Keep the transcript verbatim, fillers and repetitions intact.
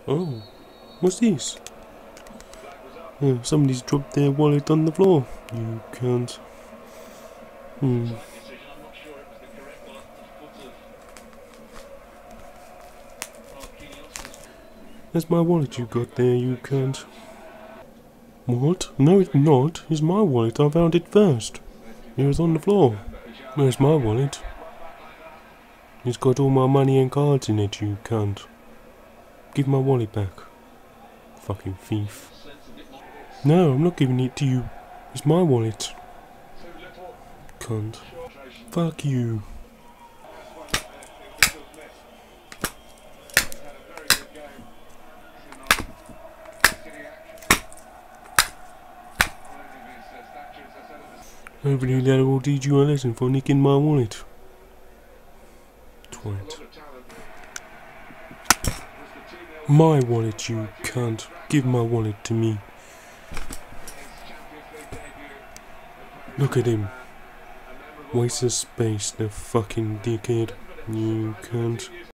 Oh, what's this? Oh, somebody's dropped their wallet on the floor. You can't. Hmm. That's my wallet you got there, you can't. What? No, it's not. It's my wallet. I found it first. It was on the floor. Where's my wallet? It's got all my money and cards in it, you can't. Give my wallet back. Fucking thief. No, I'm not giving it to you. It's my wallet. Cunt. Fuck you. Hopefully that will teach you a lesson for nicking my wallet. Twat. My wallet, you cunt. Give my wallet to me. Look at him. Waste of space, the fucking dickhead. You cunt.